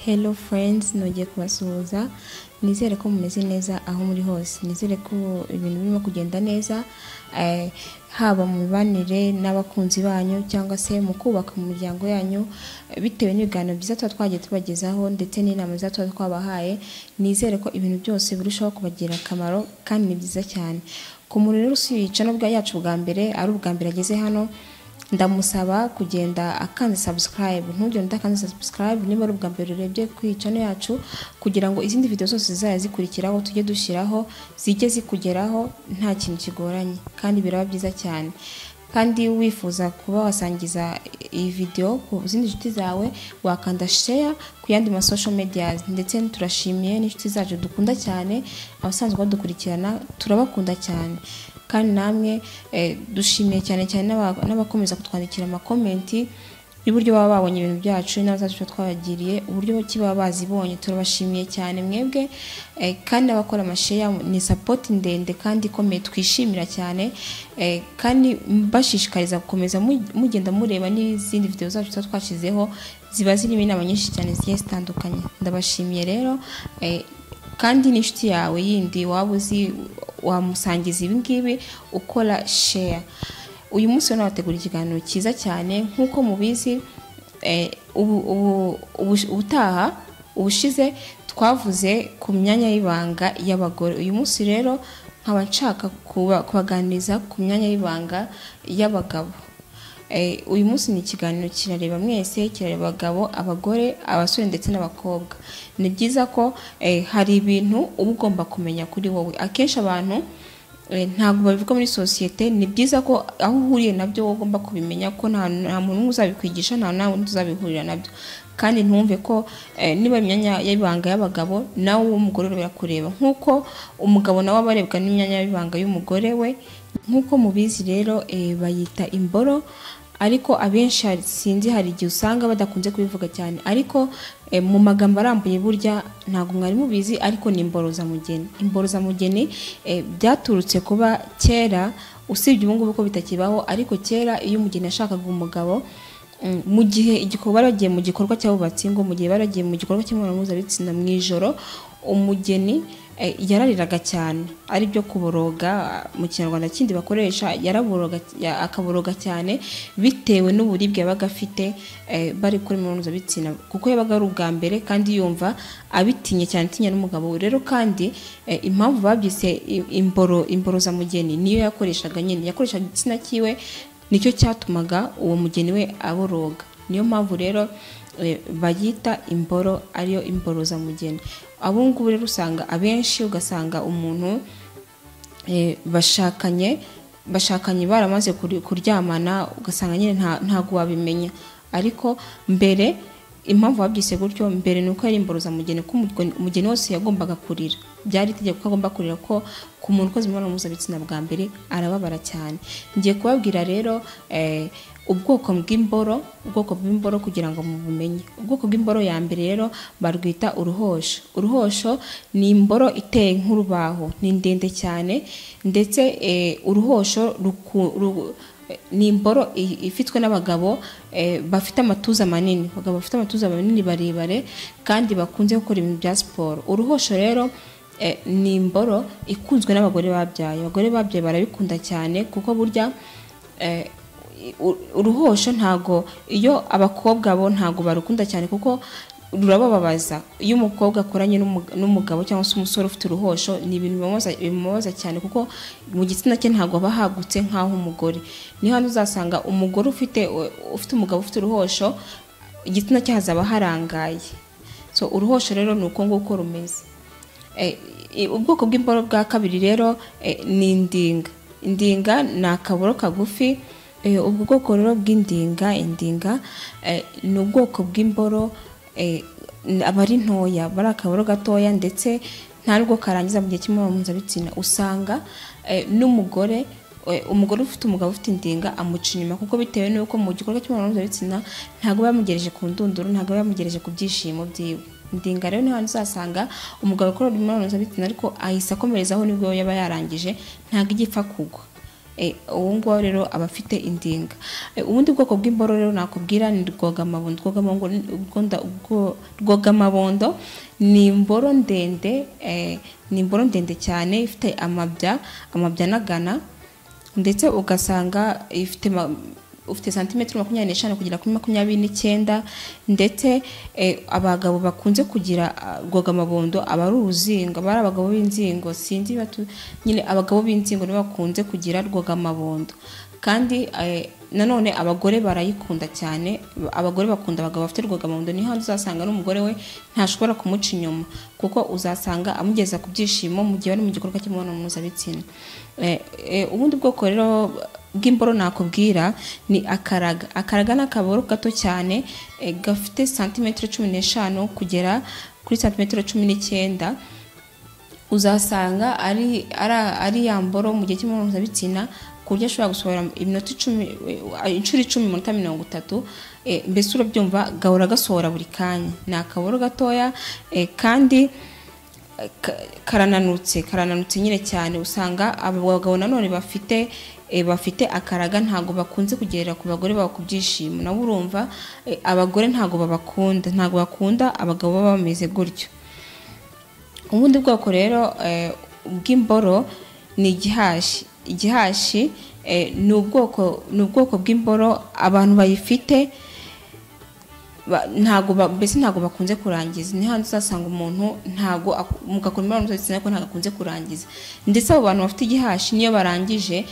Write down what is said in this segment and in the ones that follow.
Hello friends, nongeye kubasuhuza. Nizere ko mumeze neza aho muri hose. Nizere ko ibintu birimo kugenda neza, haba mu mibanire n'abakunzi banyu cyangwa se mu kubaka mu miryango yanyu, bitewe n'ibiganiro byiza twagiye tubagezaho ndetse n'inama nziza twabahaye. Nizere ko ibintu byose birushaho kubagira akamaro kandi ni byiza cyane. Ku muntu rero usiyica n'ubwa yacu bwa mbere, ari ubwa mbere ageze hano, ndamusaba kugenda akanze subscribe. Ntugende utakanze subscribe niba ari ubwa mbere urebye ku channel yacu, kugira ngo izindi video zose zizajya zikurikiraho tujye dushyiraho zijye zikugeraho nta kintu kigoranye, kandi biraba byiza cyane. Kandi wifuza kuba wasangiza iyi video ku zindi nshuti zawe, wakanda share ku yandi ma social media. Ndetse turashimiye n'inshuti zacu dukunda cyane, abasanzwe badukurikirana turabakunda cyane. Kandi namwe dushimiye cyane cyane n'abakomeza kutwandikira ama comment y'uburyo baba babonye ibintu byacu n'abazacu twabagiriye, uburyo kiba bazibonye. Turabashimiye cyane mwebwe, kandi abakora amashare ni support ndende kandi ikomeye twishimira cyane, kandi bashishikariza gukomeza mugenda mureba n'izindi video zacu twashizeho ziba zirimo inama nyinshi cyane zigiye zitandukanye. Ndabashimiye rero, kandi n'inshuti yawe yindi waba uzi wamusangiza ibi ngibi ukora share. Uyu munsi nabategura ikiganiro cyiza cyane nkuko mubizi. Ubushize twavuze ku myanya y'ibanga y'abagore. Uyu munsi rero nkaba nshaka kubaganiriza ku myanya y'ibanga y'abagabo. Uyu munsi ni ikiganiro kirareba mwese, kirareba abagabo, abagore, abasore ndetse n'abakobwa. Ni byiza ko hari ibintu uba ugomba kumenya kuri wowe. Akenshi abantu ntabwo babivuga muri societe. Ni byiza ko aho uhuriye nabyo wowe ugomba kubimenya, ko nta muntu uzabikwigisha, nta nawe uzabihurira nabyo. Kandi ntumve ko niba imyanya y'ibanga y'abagabo nawe umugore birakureba, nkuko umugabo nawe abarebwa n'imyanya y'ibanga y'umugore we. Nkuko mubizi rero bayita imboro, ariko abenshi sinzi hari igihe usanga badakunze kubivuga cyane, ariko mu magambo arambuye burya ntago mwari mubizi, ariko ni imborozamugeni. Imborozamugeni byaturutse kuba kera, usibye ubu ngubu ko bitakibaho, ariko kera iyo umugeni yashakaga umugabo, mu gihe igikorwa baragiye mu gikorwa cy'abubatsi ngo, mu gihe baragiye mu gikorwa cy'imibonano mpuzabitsina mu ijoro, umugeni yarariraga cyane, ari byo kuboroga mu Kinyarwanda kindi bakoresha. Yaraboroga, akaboroga cyane bitewe n'uburibwe yabaga afite bari kuri imibonano mpuzabitsina, kuko yabaga ari ubwa mbere kandi yumva abitinye cyane, tinya n'umugabo we. Rero kandi impamvu babyise imborozamugeni niyo yakoreshaga nyine, yakoreshaga igitsina kiwe, nicyo cyatumaga uwo mugeni we aboroga. Niyo mpamvu rero bayita imboro, ariyo imborozamugeni. Abo ngubu rero usanga abenshi, ugasanga umuntu bashakanye baramaze kuryamana, ugasanga nyine ntago wabimenya. Ariko mbere impamvu babyise gutyo mbere nuko ari imborozamugeni, ko umugeni wose yagombaga kurira. Byari itegeko ko agomba kurira, ko ku muntu ukoze imibonano mpuzabitsina bwa mbere arababara cyane. Ngiye kubabwira rero ubwoko bw'imboro kugira ngo mubumenye. Ubwoko bw'imboro ya mbere rero barwita uruhosho. Uruhosho ni imboro iteye nk'urubaho, ni ndende cyane, ndetse uruhosho ni imboro ifitwe n'abagabo bafite amatuza manini, abagabo bafite amatuza manini barebare kandi bakunze gukora ibintu bya siporo. Uruhosho rero ni imboro ikunzwe n'abagore babyaye. Abagore babyaye barabikunda cyane, kuko burya uruhosho ntago, iyo abakobwa bo ntago barukunda cyane, kuko rurababaza. Iyo umukobwa akoranye n'umugabo cyangwa se umusore ufite uruhosho, ni ibintu bimubaza cyane, kuko mu gitsina cye ntago aba hagutse nk'aho umugore. Ni hano uzasanga umugore ufite umugabo ufite uruhosho, igitsina cye hazaba harangaye. So uruhosho rero ni uko nguko rumeze. Ubwoko bw'imboro bwa kabiri rero ni indinga. Indinga ni akaboro kagufi. Ubwo bwoko rero bw'indinga, ni ubwoko bw'imboro aba ari ntoya, bari akaboro gatoya, ndetse nta nubwo karangiza mu gihe cy'imibonano mpuzabitsina. Usanga n'umugore ufite umugabo ufite indinga amuca inyuma, kuko bitewe n'uko mu gikorwa cy'imibonano mpuzabitsina ntabwo bamugereje ku ndunduro, ntabwo bamugereje ku byishimo byiwe. Indinga rero niho uzasanga umugabo ukora imibonano mpuzabitsina, ariko ahise akomerezaho nibwo yaba yarangije, ntabwo igipfa kugwa. uwo ngwa rero abafite indinga. Ubundi bwoko bw'imboro rero nakubwira ni rwogamabondo. Ni imboro ndende, ni imboro ndende cyane ifite amabya n'agana, ndetse ugasanga ufite santimetero 25 kugera kuri 29, ndetse abagabo bakunze kugira rwogamabondo aba ari uruzingo, bari abagabo b'inzingo, sinzi nyine abagabo b'inzingo nibo bakunze kugira rwogamabondo. Kandi nanone abagore barayikunda cyane, abagore bakunda abagabo bafite rwogamabondo. Niho uzasanga n'umugore we ntashobora kumuca inyuma, kuko uzasanga amugeza ku byishimo mu gihe bari mu gikorwa cy'imibonano mpuzabitsina. Ubundi bwoko rero bw'imboro nakubwira ni akaraga. Akaraga n'akaboro gato cyane, gafite santimetero 15 kugera kuri santimetero 19. Uzasanga ari ya mboro mu gihe cy'imibonano mpuzabitsina ku buryo ashobora gusohora iminota 10 inshuro 10 minota 30. Mbese urabyumva, gahora gasohora buri kanya. Ni akaboro gatoya, kandi karananutse nyine cyane. Usanga abagabo nanone bafite akaraga ntago bakunze kugerera ku bagore babo ku byishimo. Nabo urumva abagore ntago bakunda abagabo baba bameze gutyo. Ubundi bwoko rero bw'imboro ni igihashi. Ni ubwoko bw'imboro abantu bayifite ntago bakunze kurangiza. Ni hanze uzasanga umuntu ntago mugakora imibonano mpuzabitsina ko ntago akunze kurangiza. Ndetse abo bantu bafite igihashi niyo barangiza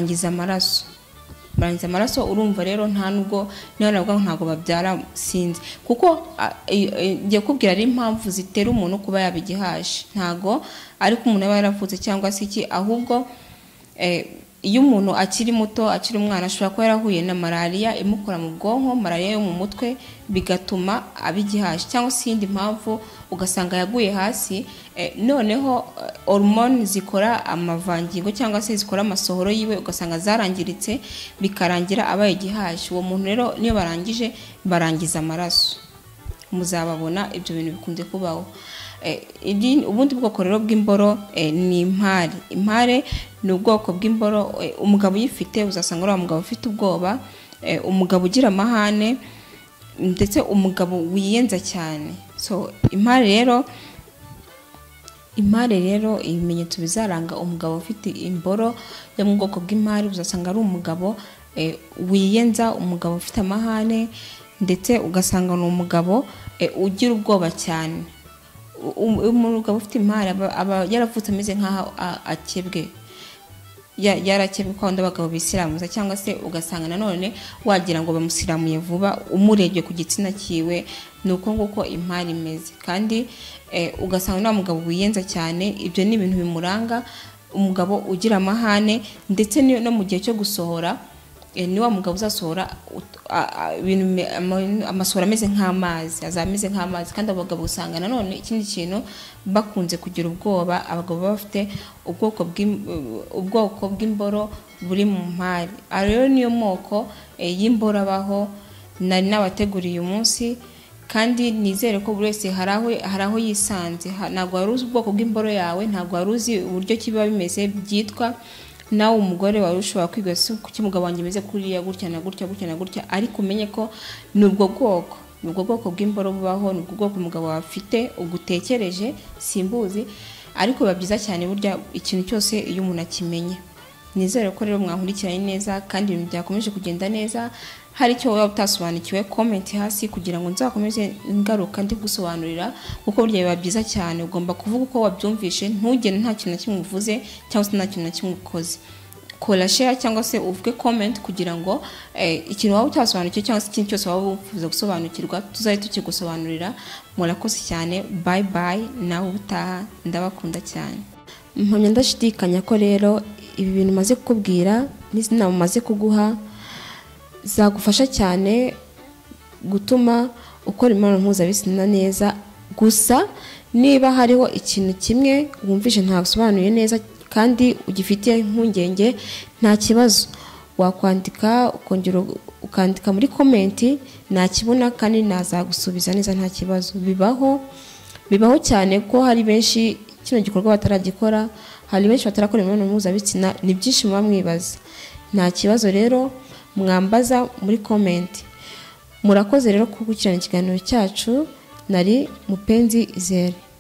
amaraso. Urumva rero nta nubwo niyo navuga ntago babyara, sinzi, kuko ngiye kubwira ari impamvu zitera umuntu kuba yabigihashi. Ntago ariko umuntu aba yaravutse cyangwa se iki, ahubwo iyo umuntu akiri muto, akiri umwana, ashobora kuba yarahuye na malaria imukora mu bwonko, malaria yo mu mutwe, bigatuma abigihashi, cyangwa se indi mpamvu ugasanga yaguye hasi. Noneho hormone zikora amavangingo cyangwa se zikora amasohoro yiwe, ugasanga zarangiritse, bikarangira abaye igihashi. Uwo muntu rero niyo barangiza amaraso. Muzababona ibyo bintu bikunze kubaho. Ubundi bwoko rero bw'imboro ni impare. Impare ni ubwoko bw'imboro umugabo uyifite uzasanga ari umugabo ufite ubwoba, umugabo ugira amahane, ndetse umugabo wiyenza cyane. So impare rero ibimenyetso bizaranga umugabo ufite imboro yo mu bwoko bw'impare, uzasanga ari umugabo wiyenza, umugabo ufite amahane, ndetse ugasanga ni umugabo ugira ubwoba cyane. Umugabo ufite impare aba yaravutse ameze nk'aho akebwe, yarakebwe kwa abagabo bisiramuza, cyangwa se ugasanga nanone wagira ngo bamusiramuye vuba umurebye ku gitsina kiwe. Nuko nguko impare imeze. Kandi ugasanga nta mugabo wiyenza cyane. Ibyo ni ibintu bimuranga, umugabo ugira amahane, ndetse no mu gihe cyo gusohora ni wa mugabo uzasohora amasohora ameze nk'amazi. Kandi abagabo usanga nanone ikindi kintu bakunze kugira ubwoba, abagabo bafite ubwoko bw'imboro buri mu mpare. Rero niyo moko y'imboro abaho nari nabateguriye umunsi, kandi nizere ko buri wese hari aho yisanze. Ntabwo wari uzi ubwoko bw'imboro yawe, ntabwo wari uzi uburyo kiba bimeze byitwa. Nawe umugore wari ushobora kwiga kuki umugabo wanjye meze kuriya gutya na gutya, ariko umenye ko ni ubwo bwoko bw'imboro bubaho. Ni ubwo bwoko umugabo wafite ugutekereje, simbuzi, ariko biba byiza cyane burya ikintu cyose iyo umuntu akimenye. Nizere ko rero mwankurikiranye neza kandi ibintu byakomeje kugenda neza. Hari icyo waba utasobanukiwe, comment hasi kugira ngo nzakomeze ngaruka ndi gusobanurira, kuko burya biba byiza cyane. Ugomba kuvuga uko wabyumvishe, ntugende nta kintu na kimwe uvuze cyangwa se nta kintu na kimwe ukoze. Kola share cyangwa se uvuge comment kugira ngo ikintu waba utasobanukiwe cyangwa se ikintu cyose waba wifuza gusobanukirwa tuzaye tukigusobanurira. Murakoze cyane, bye bye, nawe utaha, ndabakunda cyane. Mpamya ndashidikanya ko rero ibi bintu maze kukubwira n'izina maze kuguha zagufasha cyane gutuma ukora imibonano mpuzabitsina neza. Gusa niba hariho ikintu kimwe wumvishe ntagusobanuye neza kandi ugifitiye impungenge, nta kibazo, wakwandika ukongera ukandika muri comment, nakibona kandi nazagusubiza neza, nta kibazo. Bibaho cyane ko hari benshi kino gikorwa bataragikora, hari benshi batarakora imibonano mpuzabitsina, ni byinshi muba mwibaza. Nta kibazo rero mwambaza muri comment. Murakoze rero gukurikirana ikiganiro cyacu. Nari Mupenzi Izere.